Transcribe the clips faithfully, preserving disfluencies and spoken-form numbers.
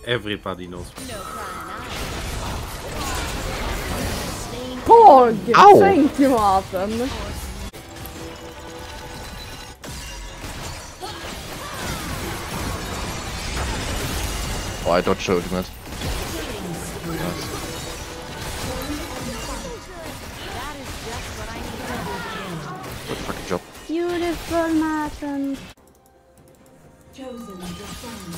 Everybody knows. Pog! Thank you, Martin. Oh, I dodged ultimate. Nice. Good fucking job. Beautiful, Martin. Chosen the sun.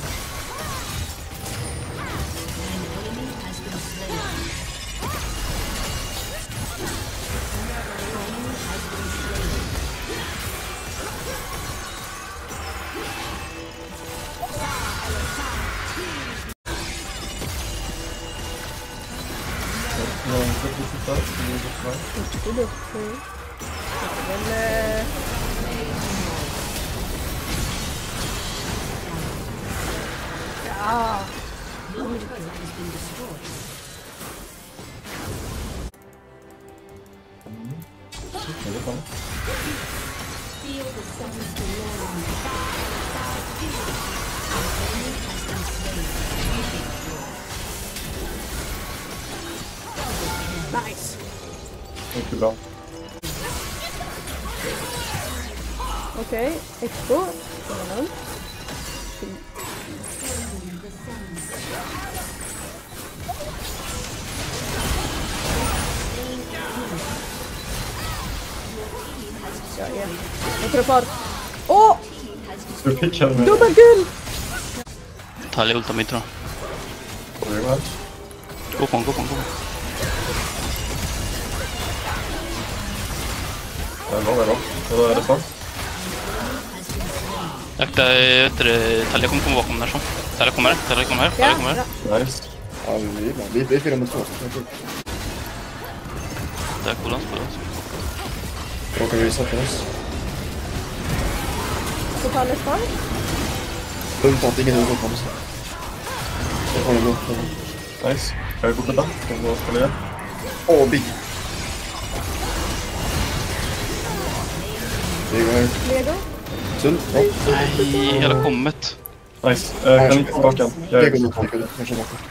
An enemy has been slain. Another enemy has been slain. Ja. Nice. Mycket bra. Okej, okay. Expo. Ja, ja. Jag tror far. Åh! Dubbelgul! Talja ulta mitt då. Gå på, gå på, gå på. Det var bra. Vad är det för? Akta, vet du, Talja kommer komma bakom där så. Talja kommer här, Talja kommer här, Talja kommer här. Nice. Ja, vi är bra. Vi är fyra mot två. Där, coolans, coolans. Råkar vi sätta oss. Så tar det kvar. Lugnt att ingen ögon kommer. Det kommer gå. Nice. Kan vi fortsätta? Kan vi spela igen? Åh, big. Lego. Lego. Sund. Nej, jag har kommit. Nice. Uh, kan ni få tillbaka? Jag är Lego, Lego. Jag kör bort.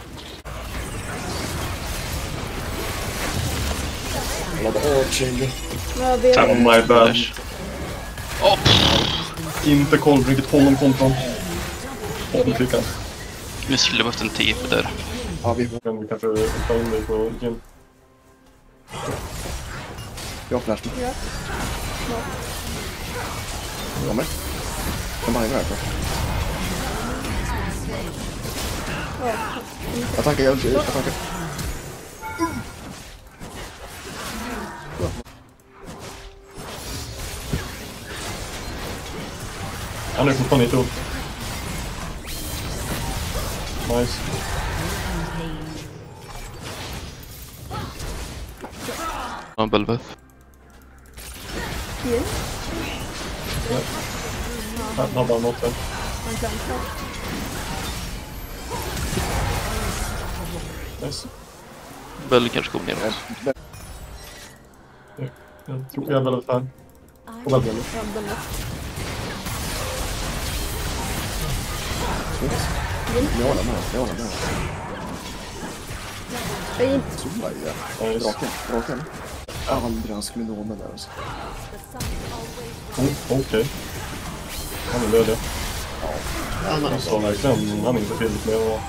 Åh, chill. Oh my bad. Oh, Inte koll, vilket honom konton. Hoppelklickan. vi skulle behövt en T P där. Ja, vi Kan vi kanske ta in dig på igen? Jag har flash med. Ja. Kommer. Kom bara in här. Attackar, jag attackar. Han är fortfarande inte upp. Nice. Ja, Belveth. Yes. Ja. Han har bara något sen. Nice. Bell kanske kommer ner. Ja. Jag tror jag är väldigt här. Och väldigt väldigt. Jag håller med, jag håller med. Fint. Sola i det. Nice. Draken, draken. Aldrig han skulle nå med där alltså. Oh, okej. Okay. Han är död. Ja. Han sa verkligen, han är inte fyllt med och...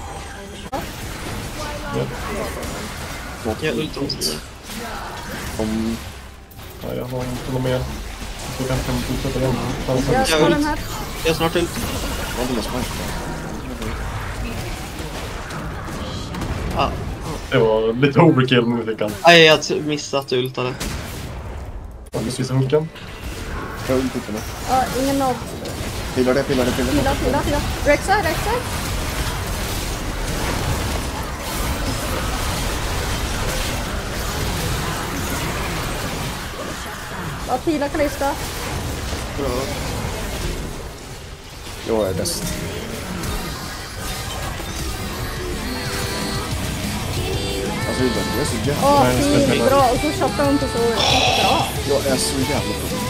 Ja. Jag är Om... Ja, jag har inte något mer. Jag kanske kan fortsätta igen. Jag ska den här. Jag är snart ut. Jag vill ha smart. Ja. Det var lite overkill nu fick han. Nej, jag har missat ultade. Ja, nu sista hooken. Jag vill titta nu. Ja, ingen av. Pillar det, pillar det, pillar det. Pilla, pilla, pilla. Rexa, Rexa. Ja, pila, Kalista. Bra. Jag är bäst. Alltså, det är så jävla... Åh, fint, bra. Och så choppar hon på så bra. Jag är så jävla bra.